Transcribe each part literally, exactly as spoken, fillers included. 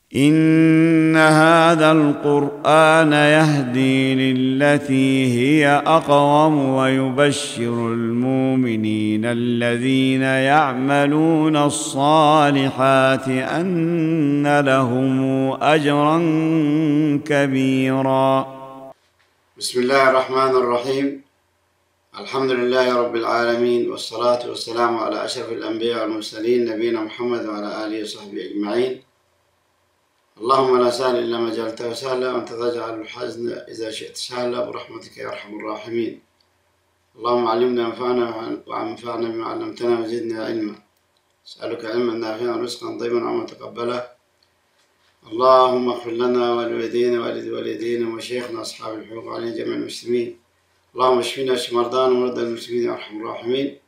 إن هذا القرآن يهدي للتي هي أقوم ويبشر المؤمنين الذين يعملون الصالحات أن لهم أجرا كبيرا. بسم الله الرحمن الرحيم. الحمد لله رب العالمين، والصلاة والسلام على أشرف الأنبياء والمرسلين نبينا محمد وعلى آله وصحبه أجمعين. اللهم لا سهل إلا ما جعلته سهلا، وأنت تجعل الحزن إذا شئت سهلا، برحمتك يا أرحم الراحمين. اللهم علمنا وانفعنا وانفعنا بما علمتنا وزدنا علما. أسألك علما نافعا ورزقا طيبا وعملا متقبلا. اللهم اغفر لنا ولوالدينا ووالد والدينا ومشايخنا أصحاب الحقوق علينا جميع المسلمين. اللهم اشفنا واشف مرضانا ومرضى المسلمين يا أرحم الراحمين.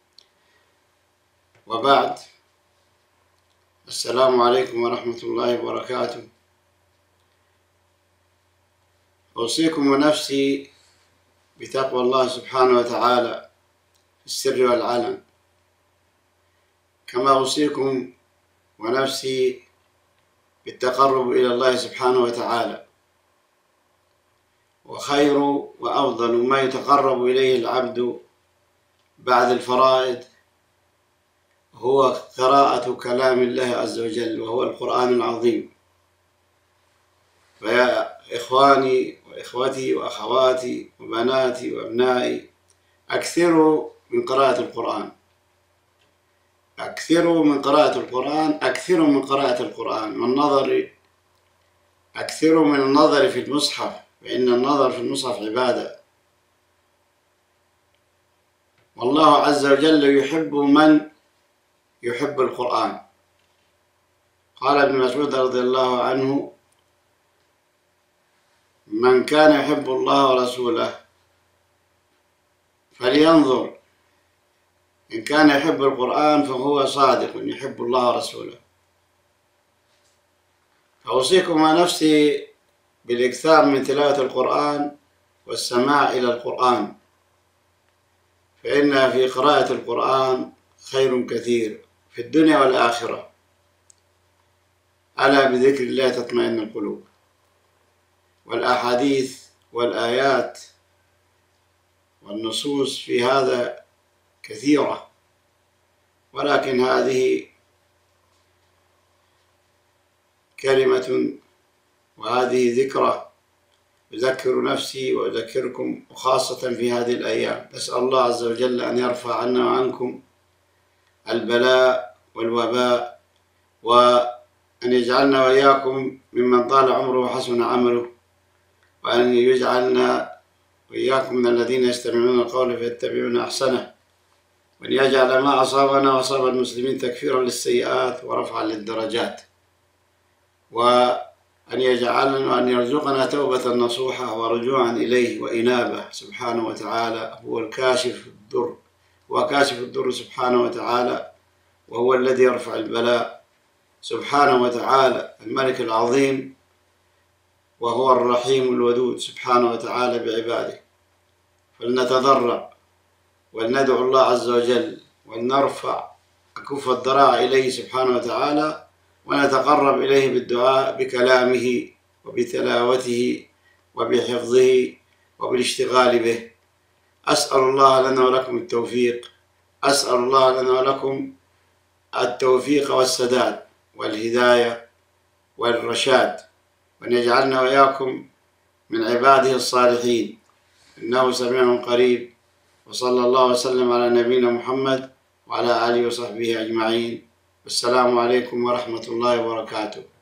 وبعد، السلام عليكم ورحمة الله وبركاته. أوصيكم ونفسي بتقوى الله سبحانه وتعالى في السر والعلن، كما أوصيكم ونفسي بالتقرب إلى الله سبحانه وتعالى. وخير وأفضل ما يتقرب إليه العبد بعد الفرائض هو قراءة كلام الله عز وجل، وهو القرآن العظيم. فيا إخواني وإخوتي وأخواتي وبناتي وأبنائي، أكثروا من قراءة القرآن، أكثروا من قراءة القرآن، أكثروا من قراءة القرآن والنظر، أكثروا من النظر في المصحف، فإن النظر في المصحف عبادة. والله عز وجل يحب من يحب القرآن. قال ابن مسعود رضي الله عنه: من كان يحب الله ورسوله فلينظر، إن كان يحب القرآن فهو صادق يحب الله ورسوله. فأوصيكم ونفسي بالإكثار من تلاوة القرآن والسماع إلى القرآن، فإن في قراءة القرآن خير كثير في الدنيا والآخرة. ألا بذكر الله تطمئن القلوب. والأحاديث والآيات والنصوص في هذا كثيرة، ولكن هذه كلمة وهذه ذكرى أذكر نفسي وأذكركم، وخاصة في هذه الأيام. نسأل الله عز وجل أن يرفع عنا وعنكم البلاء والوباء، وأن يجعلنا وإياكم ممن طال عمره وحسن عمله، وأن يجعلنا وإياكم من الذين يستمعون القول فيتبعون أحسنه، وأن يجعل ما أصابنا وأصاب المسلمين تكفيرا للسيئات ورفعا للدرجات، وأن يجعلنا وأن يرزقنا توبة نصوحة ورجوعا إليه وإنابة سبحانه وتعالى. هو الكاشف الضر، هو كاشف الضر سبحانه وتعالى، وهو الذي يرفع البلاء سبحانه وتعالى، الملك العظيم، وهو الرحيم الودود سبحانه وتعالى بعباده. فلنتضرع ولندعو الله عز وجل، ولنرفع أكف الضراع إليه سبحانه وتعالى، ونتقرب إليه بالدعاء بكلامه وبتلاوته وبحفظه وبالاشتغال به. أسأل الله لنا ولكم التوفيق، أسأل الله لنا ولكم التوفيق والسداد والهداية والرشاد، وأن يجعلنا وإياكم من عباده الصالحين، إنه سميع قريب. وصلى الله وسلم على نبينا محمد وعلى آله وصحبه أجمعين. والسلام عليكم ورحمة الله وبركاته.